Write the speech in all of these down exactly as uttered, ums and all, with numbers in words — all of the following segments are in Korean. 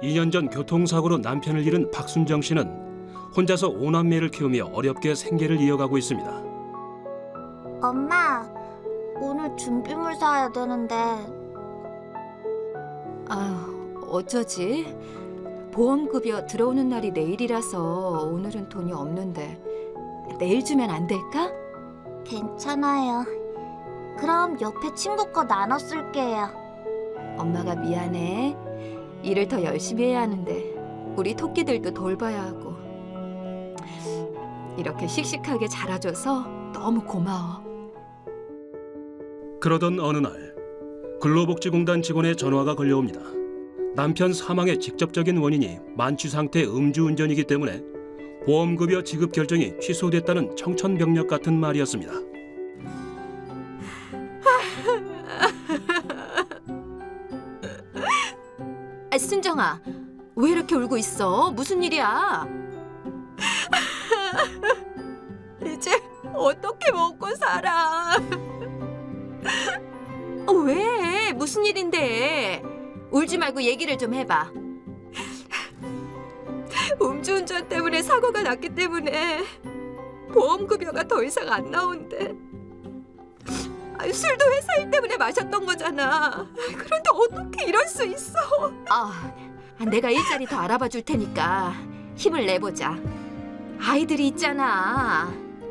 이 년 전 교통사고로 남편을 잃은 박순정 씨는 혼자서 오남매를 키우며 어렵게 생계를 이어가고 있습니다. 엄마, 오늘 준비물 사야 되는데. 아, 어쩌지? 보험급여 들어오는 날이 내일이라서 오늘은 돈이 없는데 내일 주면 안 될까? 괜찮아요. 그럼 옆에 친구 거 나눠 쓸게요. 엄마가 미안해. 일을 더 열심히 해야 하는데 우리 토끼들도 돌봐야 하고. 이렇게 씩씩하게 자라줘서 너무 고마워. 그러던 어느 날 근로복지공단 직원의 전화가 걸려옵니다. 남편 사망의 직접적인 원인이 만취 상태 음주운전이기 때문에 보험급여 지급 결정이 취소됐다는 청천벽력 같은 말이었습니다. 아, 순정아, 왜 이렇게 울고 있어? 무슨 일이야? 이제 어떻게 먹고 살아? 어, 왜? 무슨 일인데? 울지 말고 얘기를 좀 해봐. 음주운전 때문에 사고가 났기 때문에 보험급여가 더 이상 안 나온대. 아니, 술도 회사 일 때문에 마셨던 거잖아. 그런데 어떻게 이럴 수 있어? 아, 내가 일자리 더 알아봐 줄 테니까 힘을 내보자. 아이들이 있잖아.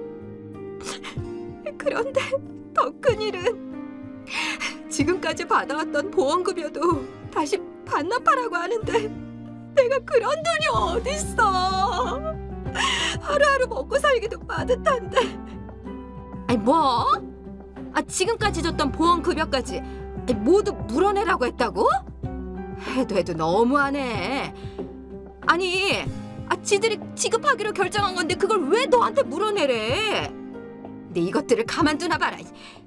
그런데 더 큰일은 지금까지 받아왔던 보험급여도 다시 반납하라고 하는데 내가 그런 돈이 어딨어. 하루하루 먹고 살기도 빠듯한데. 아니 뭐? 아, 지금까지 줬던 보험급여까지 모두 물어내라고 했다고? 해도 해도 너무하네. 아니, 아, 지들이 지급하기로 결정한 건데 그걸 왜 너한테 물어내래? 근데 이것들을 가만두나 봐라.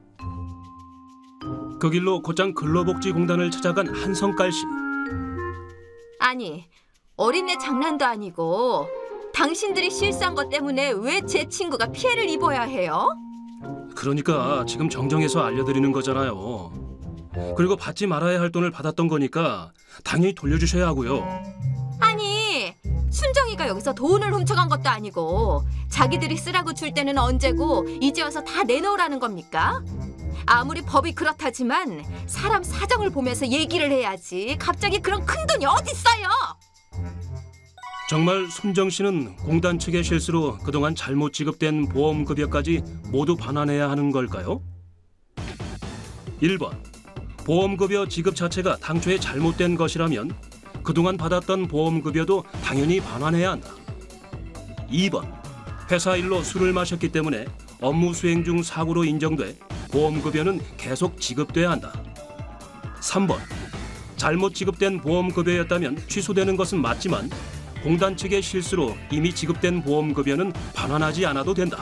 그 길로 곧장 근로복지공단을 찾아간 한성깔 씨. 아니, 어린애 장난도 아니고 당신들이 실수한 것 때문에 왜 제 친구가 피해를 입어야 해요? 그러니까 지금 정정해서 알려드리는 거잖아요. 그리고 받지 말아야 할 돈을 받았던 거니까 당연히 돌려주셔야 하고요. 아니, 순정이가 여기서 돈을 훔쳐간 것도 아니고 자기들이 쓰라고 줄 때는 언제고 이제 와서 다 내놓으라는 겁니까? 아무리 법이 그렇다지만 사람 사정을 보면서 얘기를 해야지. 갑자기 그런 큰돈이 어딨어요? 정말 순정 씨는 공단 측의 실수로 그동안 잘못 지급된 보험급여까지 모두 반환해야 하는 걸까요? 일 번. 보험급여 지급 자체가 당초에 잘못된 것이라면 그동안 받았던 보험급여도 당연히 반환해야 한다. 이 번. 회사 일로 술을 마셨기 때문에 업무 수행 중 사고로 인정돼 보험급여는 계속 지급돼야 한다. 삼 번. 잘못 지급된 보험급여였다면 취소되는 것은 맞지만 공단 측의 실수로 이미 지급된 보험급여는 반환하지 않아도 된다.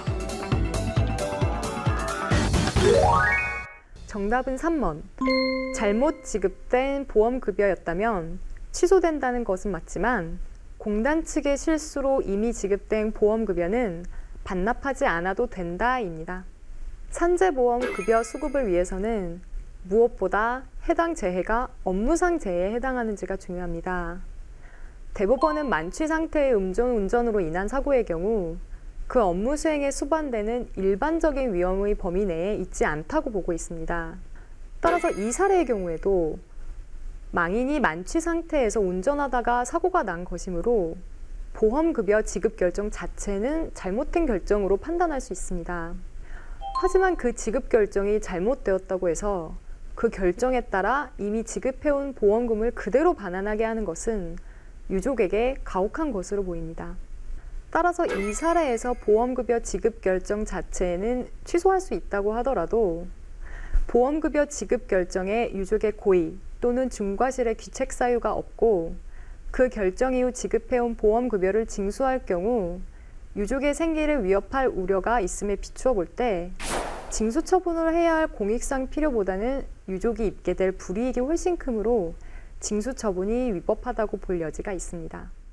정답은 삼 번. 잘못 지급된 보험급여였다면 취소된다는 것은 맞지만 공단 측의 실수로 이미 지급된 보험급여는 반납하지 않아도 된다입니다. 산재보험급여 수급을 위해서는 무엇보다 해당 재해가 업무상 재해에 해당하는지가 중요합니다. 대법원은 만취 상태의 음주운전으로 인한 사고의 경우 그 업무 수행에 수반되는 일반적인 위험의 범위 내에 있지 않다고 보고 있습니다. 따라서 이 사례의 경우에도 망인이 만취 상태에서 운전하다가 사고가 난 것이므로 보험급여 지급 결정 자체는 잘못된 결정으로 판단할 수 있습니다. 하지만 그 지급 결정이 잘못되었다고 해서 그 결정에 따라 이미 지급해온 보험금을 그대로 반환하게 하는 것은 유족에게 가혹한 것으로 보입니다. 따라서 이 사례에서 보험급여 지급 결정 자체는 취소할 수 있다고 하더라도 보험급여 지급 결정에 유족의 고의 또는 중과실의 귀책 사유가 없고 그 결정 이후 지급해온 보험급여를 징수할 경우 유족의 생계를 위협할 우려가 있음에 비추어 볼 때 징수 처분을 해야 할 공익상 필요보다는 유족이 입게 될 불이익이 훨씬 크므로 징수 처분이 위법하다고 볼 여지가 있습니다.